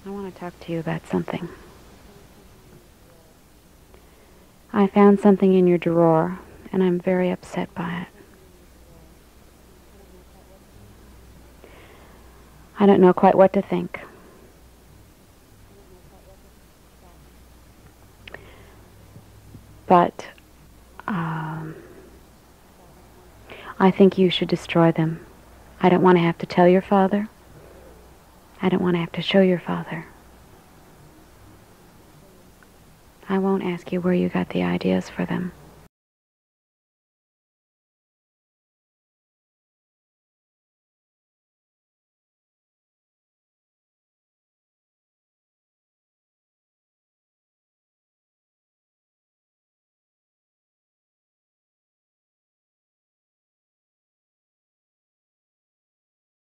I want to talk to you about something. I found something in your drawer, and I'm very upset by it. I don't know quite what to think. But I think you should destroy them. I don't want to have to tell your father. I don't want to have to show your father. I won't ask you where you got the ideas for them.